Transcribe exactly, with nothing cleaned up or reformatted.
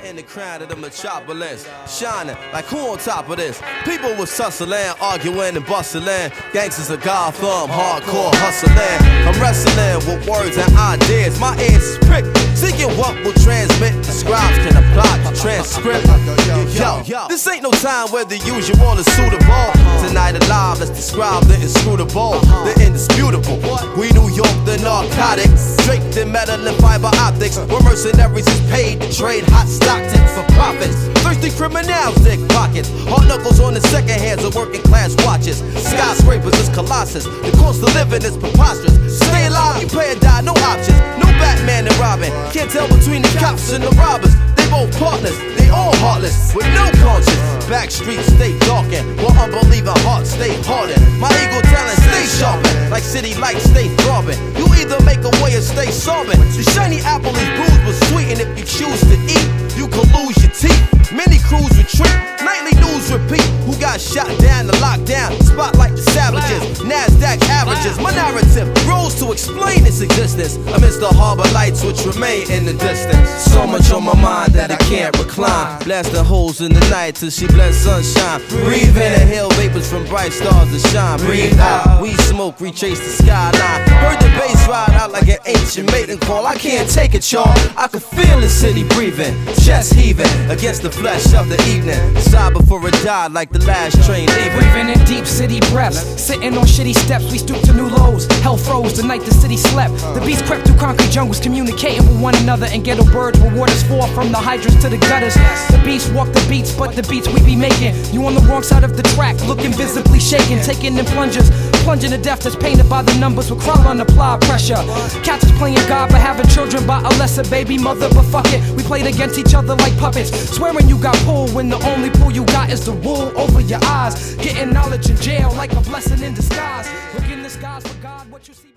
in the crown of the metropolis, shining like who on top of this? People was hustling, arguing and bustling. Gangsters of Gotham, hardcore hustling. I'm wrestling with words and ideas. My ears is pricked, seeking what will transmit. The scribes can apply the transcript. Yo, yo, this ain't no time where the usual is suitable. Tonight alive, let's describe the inscrutable, the indisputable. We New York, the narcotics, draped in metal and fiber optics, where mercenaries is paid to trade hot Stockton for profits. Thirsty criminals dig pockets, hard knuckles on the second hands of working class watches. Skyscrapers is colossus, the cost of living is preposterous. Stay alive, you pay or die, no options. No Batman and Robin, can't tell between the cops and the robbers. They both partners, they all heartless, with no conscience. Back streets stay darkened, while unbelieving hearts stay hardened. My ego talent stay sharpened, like city lights stay throbbing. You either make a way or stay sobbing. The shiny apple is bruised but sweet, and if you choose to eat, you can lose your teeth. Many crews retreat, nightly news repeat. Who got shot down to lockdown? Spotlight the savages, NASDAQ averages. My narrative grows to explain its existence amidst the harbor lights which remain in the distance. So much on my mind that I can't recline, blasting holes in the night till she blends sunshine. Breathe in, inhale vapors from bright stars that shine. Breathe out, we smoke, retrace the skyline. Heard the bass ride out like an ancient maiden call. I can't take it, y'all. I can feel the city breathing, chest heaving against the flesh of the evening. Sigh before it died like the last train leaving. Breathing in deep city breaths, sitting on shitty steps, we stoop to new lows. Hell froze the night the city slept. The beats crept through concrete jungles, communicating with one another. And ghetto birds where waters fall from the hydrants to the gutters. The beats walk the beats, but the beats we be making. You on the wrong side of the track, looking visibly shaken, taking in plungers, plunging to death that's painted by the numbers with crowd on applied pressure. Cats is playing God but having children by a lesser baby mother, but fuck it, we played against each other like puppets. Swearing you got pulled when the only pull you got is the wool over your eyes. Getting knowledge in jail like a blessing in disguise. Look in the skies for God, what you see.